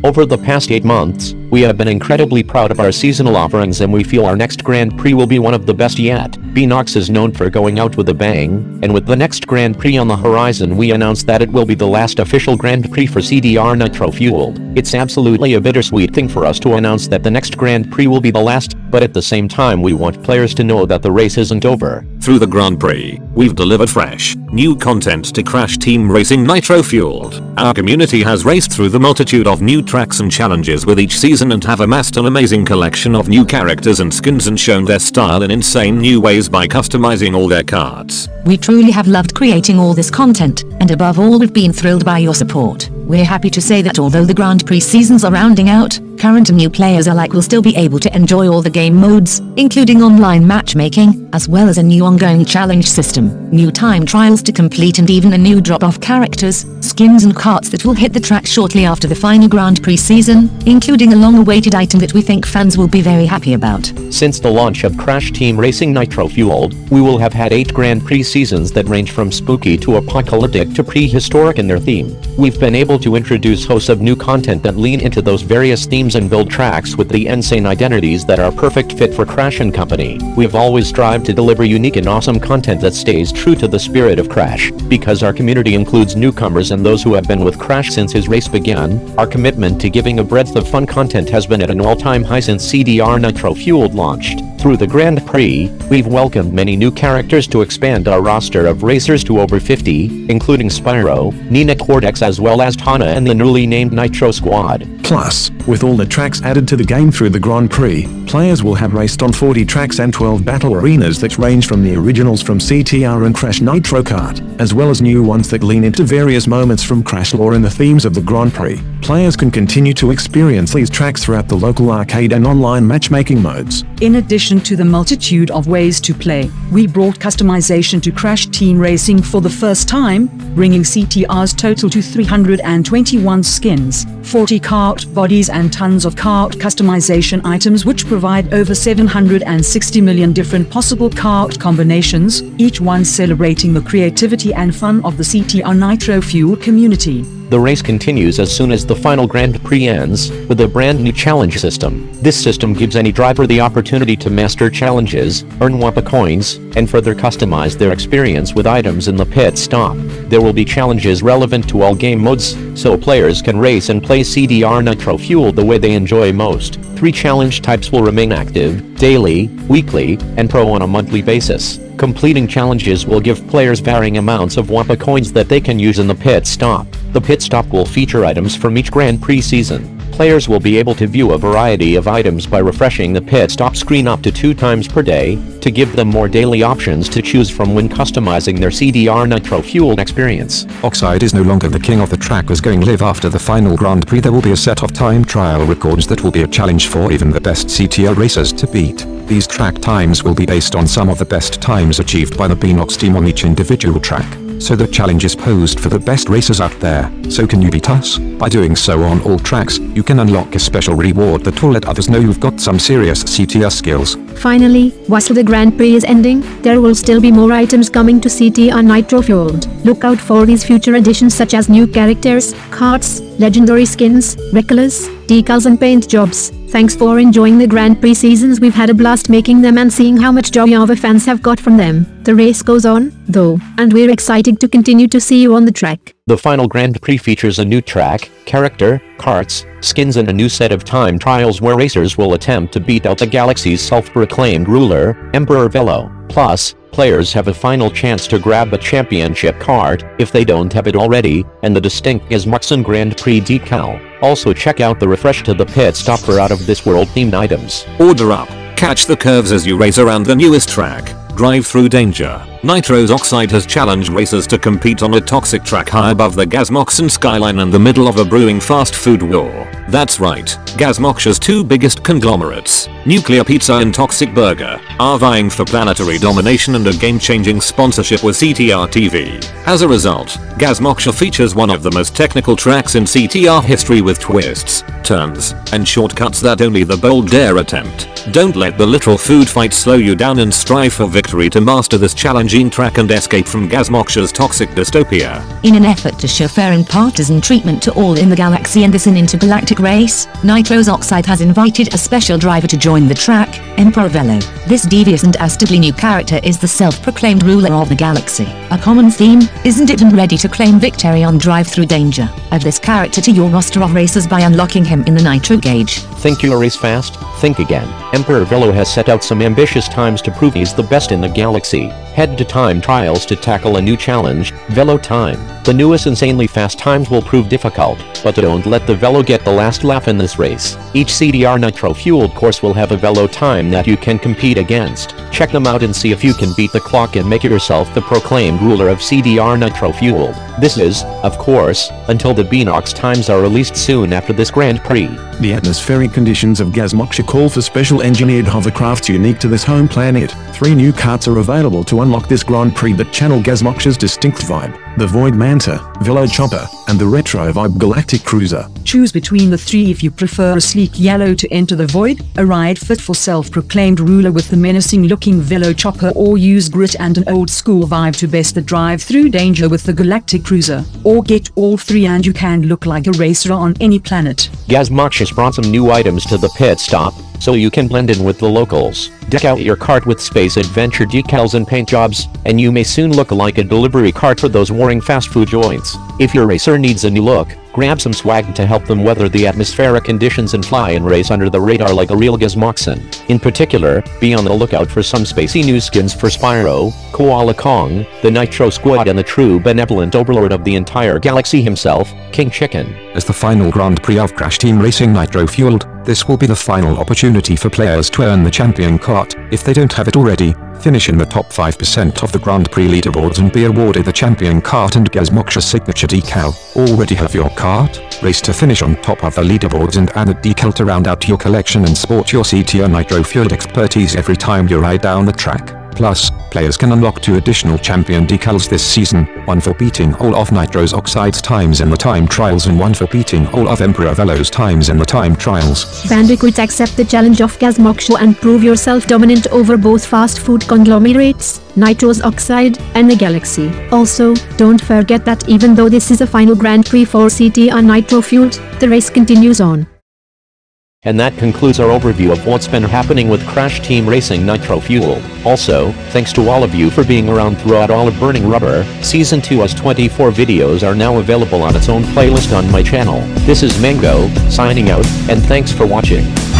Over the past 8 months, we have been incredibly proud of our seasonal offerings and we feel our next Grand Prix will be one of the best yet. Beenox is known for going out with a bang, and with the next Grand Prix on the horizon we announced that it will be the last official Grand Prix for CDR Nitro Fueled. It's absolutely a bittersweet thing for us to announce that the next Grand Prix will be the last, but at the same time we want players to know that the race isn't over. Through the Grand Prix, we've delivered fresh, new content to Crash Team Racing Nitro Fueled. Our community has raced through the multitude of new tracks and challenges with each season and have amassed an amazing collection of new characters and skins and shown their style in insane new ways by customizing all their cards. We truly have loved creating all this content, and above all we've been thrilled by your support. We're happy to say that although the Grand Prix seasons are rounding out, current and new players alike will still be able to enjoy all the game modes, including online matchmaking, as well as a new ongoing challenge system, new time trials to complete and even a new drop-off characters, skins and carts that will hit the track shortly after the final Grand Prix season, including a long-awaited item that we think fans will be very happy about. Since the launch of Crash Team Racing Nitro Fueled, we will have had 8 Grand Prix seasons that range from spooky to apocalyptic to prehistoric in their theme. We've been able to introduce hosts of new content that lean into those various themes and build tracks with the insane identities that are perfect fit for Crash & Company. We've always strived to deliver unique and awesome content that stays true to the spirit of Crash. Because our community includes newcomers and those who have been with Crash since his race began, our commitment to giving a breadth of fun content has been at an all-time high since CDR Nitro Fueled launched. Through the Grand Prix, we've welcomed many new characters to expand our roster of racers to over 50, including Spyro, Nina Cortex as well as Tana and the newly named Nitro Squad. Plus, with all the tracks added to the game through the Grand Prix, players will have raced on 40 tracks and 12 battle arenas that range from the originals from CTR and Crash Nitro Kart, as well as new ones that lean into various moments from Crash lore and the themes of the Grand Prix. Players can continue to experience these tracks throughout the local arcade and online matchmaking modes. In addition to the multitude of ways to play, we brought customization to Crash Team Racing for the first time, bringing CTR's total to 321 skins, 40 kart bodies and tons of kart customization items which provide over 760 million different possible kart combinations, each one celebrating the creativity and fun of the CTR Nitro Fuel community. The race continues as soon as the final Grand Prix ends, with a brand new challenge system. This system gives any driver the opportunity to master challenges, earn WAPA coins, and further customize their experience with items in the pit stop. There will be challenges relevant to all game modes, so players can race and play CDR Nitro Fueled the way they enjoy most. 3 challenge types will remain active: daily, weekly, and pro on a monthly basis. Completing challenges will give players varying amounts of WAPA coins that they can use in the pit stop. The pit stop will feature items from each Grand Prix season. Players will be able to view a variety of items by refreshing the pit stop screen up to 2 times per day, to give them more daily options to choose from when customizing their CDR Nitro Fueled experience. Oxide is no longer the king of the track as going live after the final Grand Prix. There will be a set of time trial records that will be a challenge for even the best CTR racers to beat. These track times will be based on some of the best times achieved by the Beenox team on each individual track. So the challenge is posed for the best racers out there. So can you beat us? By doing so on all tracks, you can unlock a special reward that will let others know you've got some serious CTR skills. Finally, while the Grand Prix is ending, there will still be more items coming to CTR Nitro Fueled. Look out for these future additions such as new characters, carts, legendary skins, reckless, decals and paint jobs. Thanks for enjoying the Grand Prix seasons. We've had a blast making them and seeing how much joy our fans have got from them. The race goes on, though, and we're excited to continue to see you on the track. The final Grand Prix features a new track, character, carts, skins and a new set of time trials where racers will attempt to beat out the galaxy's self-proclaimed ruler, Emperor Velo. Plus, players have a final chance to grab a championship card, if they don't have it already, and the distinct Gazmoxon Grand Prix decal. Also check out the refresh to the pit stop for out-of-this-world themed items. Order up, catch the curves as you race around the newest track. Drive through danger. Nitro's Oxide has challenged racers to compete on a toxic track high above the Gazmoxon skyline in the middle of a brewing fast food war. That's right, Gazmox's 2 biggest conglomerates, Nuclear Pizza and Toxic Burger, are vying for planetary domination and a game-changing sponsorship with CTR TV. As a result, Gazmox features one of the most technical tracks in CTR history with twists, turns, and shortcuts that only the bold dare attempt. Don't let the literal food fight slow you down and strive for victory to master this challenging track and escape from Gazmoxia's toxic dystopia. In an effort to show fair and partisan treatment to all in the galaxy in this intergalactic race, Nitro's Oxide has invited a special driver to join the track, Emperor Velo. This devious and dastardly new character is the self-proclaimed ruler of the galaxy. A common theme, isn't it, and ready to claim victory on Drive Through Danger. Add this character to your roster of racers by unlocking him in the Nitro gauge. Think you'll race fast? Think again. Emperor Velo has set out some ambitious times to prove he's the best in the galaxy. Head to time trials to tackle a new challenge, Velo Time. The newest insanely fast times will prove difficult, but don't let the Velo get the last laugh in this race. Each CDR Nitro-fueled course will have a Velo time that you can compete against. Check them out and see if you can beat the clock and make yourself the proclaimed ruler of CDR Nitro-fueled. This is, of course, until the Beanox times are released soon after this Grand Prix. The atmospheric conditions of Gazmoxia call for special engineered hovercrafts unique to this home planet. 3 new karts are available to unlock this Grand Prix that channel Gazmoxia's distinct vibe: the Void Manta, Velo Chopper, and the Retro Vibe Galactic Cruiser. Choose between the 3 if you prefer a sleek yellow to enter the void, a ride fit for self-proclaimed ruler with the menacing-looking Velo Chopper, or use grit and an old-school vibe to best the Drive Through Danger with the Galactic Cruiser. Or get all 3 and you can look like a racer on any planet. Gazmoxia's brought some new items to the pit stop, so you can blend in with the locals. Deck out your cart with Space Adventure decals and paint jobs, and you may soon look like a delivery cart for those warring fast food joints. If your racer needs a new look, grab some swag to help them weather the atmospheric conditions and fly and race under the radar like a real Gazmoxian. In particular, be on the lookout for some spacey new skins for Spyro, Koala Kong, the Nitro Squad, and the true benevolent overlord of the entire galaxy himself, King Chicken. As the final Grand Prix of Crash Team Racing Nitro Fueled, this will be the final opportunity for players to earn the champion cart. If they don't have it already, finish in the top 5% of the Grand Prix leaderboards and be awarded the champion cart and Gazmoxia's signature decal. Already have your cart? Race to finish on top of the leaderboards and add a decal to round out your collection and sport your CTR Nitro Fueled expertise every time you ride down the track. Plus, players can unlock 2 additional champion decals this season, 1 for beating all of Nitro's Oxide's times in the time trials and 1 for beating all of Emperor Velo's times in the time trials. Bandicoots, accept the challenge of Gazmoxia and prove yourself dominant over both fast food conglomerates, Nitro's Oxide, and the galaxy. Also, don't forget that even though this is a final Grand Prix for CTR Nitro Fueled, the race continues on. And that concludes our overview of what's been happening with Crash Team Racing Nitro Fueled. Also, thanks to all of you for being around throughout all of Burning Rubber. Season 2's 24 videos are now available on its own playlist on my channel. This is Mango, signing out, and thanks for watching.